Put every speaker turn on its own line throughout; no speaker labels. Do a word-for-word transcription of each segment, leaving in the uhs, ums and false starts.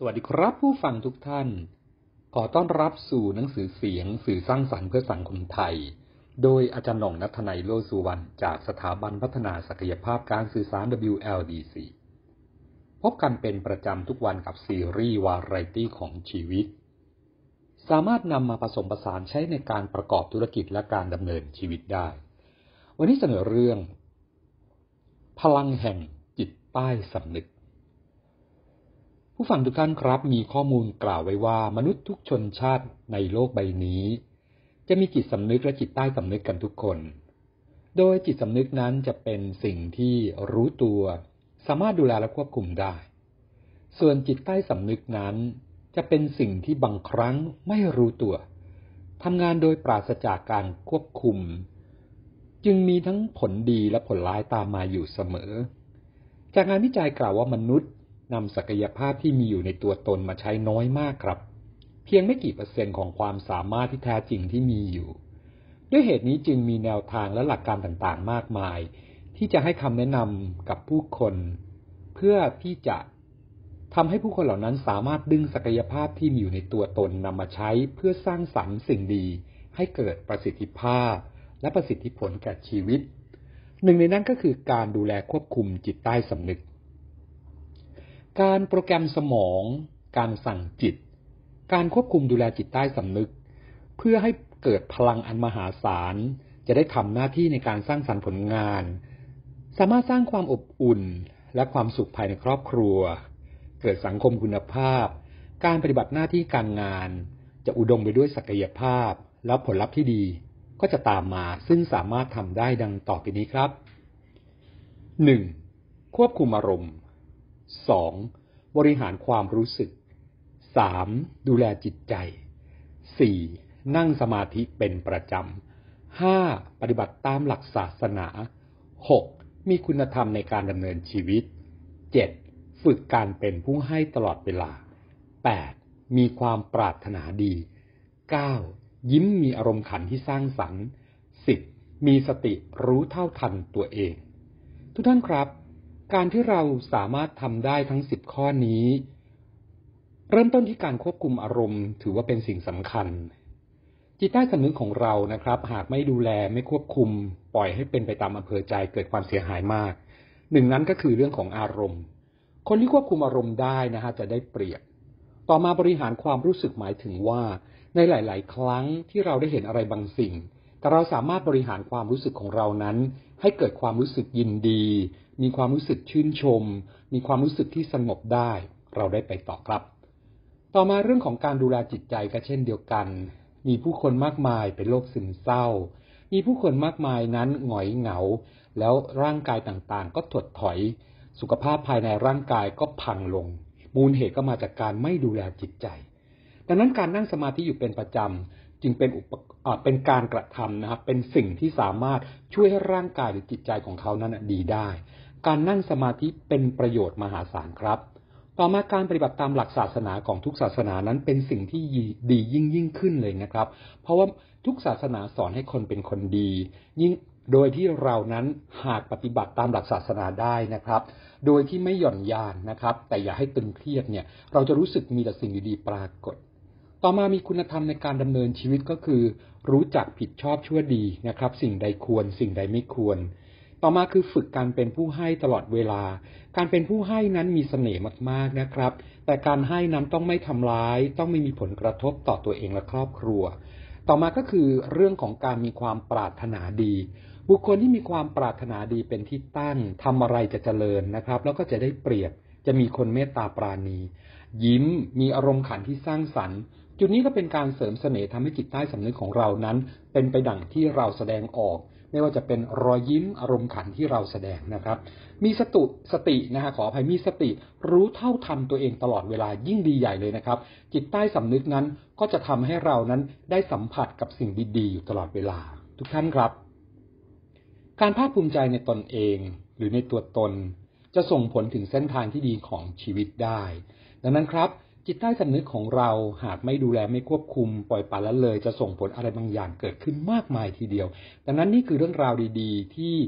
สวัสดีครับผู้ฟังทุกท่านขอต้อนรับสู่หนังสือเสียงสื่อสร้างสรรค์เพื่อสังคมไทยโดยอาจารย์หน่อง ณัฐนัย โลสุวรรณจากสถาบันพัฒนาศักยภาพการสื่อสาร ดับเบิลยู แอล ดี ซี พบกันเป็นประจำทุกวันกับซีรีส์วาไรตี้ของชีวิตสามารถนำมาผสมผสานใช้ในการประกอบธุรกิจและการดำเนินชีวิตได้วันนี้เสนอเรื่องพลังแห่งจิตใต้สำนึกผู้ฟังทุกท่านครับมีข้อมูลกล่าวไว้ว่ามนุษย์ทุกชนชาติในโลกใบนี้จะมีจิตสำนึกและจิตใต้สำนึกกันทุกคนโดยจิตสำนึกนั้นจะเป็นสิ่งที่รู้ตัวสามารถดูแลและควบคุมได้ส่วนจิตใต้สำนึกนั้นจะเป็นสิ่งที่บางครั้งไม่รู้ตัวทำงานโดยปราศจากการควบคุมจึงมีทั้งผลดีและผลร้ายตามมาอยู่เสมอจากงานวิจัยกล่าวว่ามนุษย์นำศักยภาพที่มีอยู่ในตัวตนมาใช้น้อยมากครับเพียงไม่กี่เปอร์เซ็นต์ของความสามารถที่แท้จริงที่มีอยู่ด้วยเหตุนี้จึงมีแนวทางและหลักการต่างๆมากมายที่จะให้คำแนะนำกับผู้คนเพื่อที่จะทำให้ผู้คนเหล่านั้นสามารถดึงศักยภาพที่มีอยู่ในตัวตนนำมาใช้เพื่อสร้างสรรค์สิ่งดีให้เกิดประสิทธิภาพและประสิทธิผลแก่ชีวิตหนึ่งในนั้นก็คือการดูแลควบคุมจิตใต้สำนึกการโปรแกรมสมองการสั่งจิตการควบคุมดูแลจิตใต้สำนึกเพื่อให้เกิดพลังอันมหาศาลจะได้ทำหน้าที่ในการสร้างสรรค์ผลงานสามารถสร้างความอบอุ่นและความสุขภายในครอบครัวเกิดสังคมคุณภาพการปฏิบัติหน้าที่การงานจะอุดมไปด้วยศักยภาพและผลลัพธ์ที่ดีก็จะตามมาซึ่งสามารถทำได้ดังต่อไปนี้ครับ หนึ่ง. ควบคุมอารมณ์สองบริหารความรู้สึกสามดูแลจิตใจสี่นั่งสมาธิเป็นประจำห้าปฏิบัติตามหลักศาสนาหกมีคุณธรรมในการดำเนินชีวิตเจ็ดฝึกการเป็นผู้ให้ตลอดเวลาแปดมีความปรารถนาดีเก้ายิ้มมีอารมณ์ขันที่สร้างสรรค์สิบมีสติรู้เท่าทันตัวเองทุกท่านครับการที่เราสามารถทำได้ทั้งสิบข้อนี้เริ่มต้นที่การควบคุมอารมณ์ถือว่าเป็นสิ่งสำคัญจิตใต้สำนึกของเรานะครับหากไม่ดูแลไม่ควบคุมปล่อยให้เป็นไปตามอำเภอใจเกิดความเสียหายมากหนึ่งนั้นก็คือเรื่องของอารมณ์คนที่ควบคุมอารมณ์ได้นะฮะจะได้เปรียบต่อมาบริหารความรู้สึกหมายถึงว่าในหลายๆครั้งที่เราได้เห็นอะไรบางสิ่งแต่เราสามารถบริหารความรู้สึกของเรานั้นให้เกิดความรู้สึกยินดีมีความรู้สึกชื่นชมมีความรู้สึกที่สงบได้เราได้ไปต่อครับต่อมาเรื่องของการดูแลจิตใจก็เช่นเดียวกันมีผู้คนมากมายเป็นโรคซึมเศร้ามีผู้คนมากมายนั้นหงอยเหงาแล้วร่างกายต่างๆก็ถดถอยสุขภาพภายในร่างกายก็พังลงมูลเหตุก็มาจากการไม่ดูแลจิตใจดังนั้นการนั่งสมาธิอยู่เป็นประจำจึงเป็นอุปเป็นการกระทำนะครับเป็นสิ่งที่สามารถช่วยให้ร่างกายหรือจิตใจของเขานั้นดีได้การนั่งสมาธิเป็นประโยชน์มหาศาลครับต่อมาการปฏิบัติตามหลักศาสนาของทุกศาสนานั้นเป็นสิ่งที่ดียิ่งยิ่งขึ้นเลยนะครับเพราะว่าทุกศาสนาสอนให้คนเป็นคนดียิ่งโดยที่เรานั้นหากปฏิบัติตามหลักศาสนาได้นะครับโดยที่ไม่หย่อนยานนะครับแต่อย่าให้ตึงเครียดเนี่ยเราจะรู้สึกมีแต่สิ่งดีๆปรากฏต่อมามีคุณธรรมในการดำเนินชีวิตก็คือรู้จักผิดชอบชั่วดีนะครับสิ่งใดควรสิ่งใดไม่ควรต่อมาคือฝึกการเป็นผู้ให้ตลอดเวลาการเป็นผู้ให้นั้นมีเสน่ห์มากๆนะครับแต่การให้นั้นต้องไม่ทำร้ายต้องไม่มีผลกระทบต่อตัวเองและครอบครัวต่อมาก็คือเรื่องของการมีความปรารถนาดีบุคคลที่มีความปรารถนาดีเป็นที่ตั้งทำอะไรจะเจริญนะครับแล้วก็จะได้เปรียบจะมีคนเมตตาปราณียิ้มมีอารมณ์ขันที่สร้างสรรค์จุดนี้ก็เป็นการเสริมเสน่ห์ทำให้จิตใต้สำนึกของเรานั้นเป็นไปดั่งที่เราแสดงออกไม่ว่าจะเป็นรอยยิ้มอารมณ์ขันที่เราแสดงนะครับมีสติสตินะฮะขออภัยมีสติรู้เท่าทันตัวเองตลอดเวลายิ่งดีใหญ่เลยนะครับจิตใต้สำนึกนั้นก็จะทำให้เรานั้นได้สัมผัสกับสิ่งดีๆอยู่ตลอดเวลาทุกท่านครับการภาคภูมิใจในตนเองหรือในตัวตนจะส่งผลถึงเส้นทางที่ดีของชีวิตได้ดังนั้นครับจิตใต้สำนึกของเราหากไม่ดูแลไม่ควบคุมปล่อยปละละเลยจะส่งผลอะไรบางอย่างเกิดขึ้นมากมายทีเดียวดังนั้นนี่คือเรื่องราวดีๆที่แส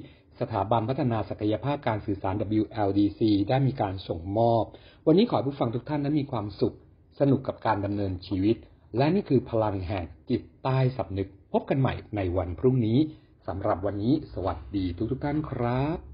ถาบันพัฒนาศักยภาพการสื่อสาร ดับเบิลยู แอล ดี ซี ได้มีการส่งมอบวันนี้ขอให้ผู้ฟังทุกท่านนั้นมีความสุขสนุกกับการดำเนินชีวิตและนี่คือพลังแห่งจิตใต้สำนึกพบกันใหม่ในวันพรุ่งนี้สำหรับวันนี้สวัสดีทุกๆท่านครับ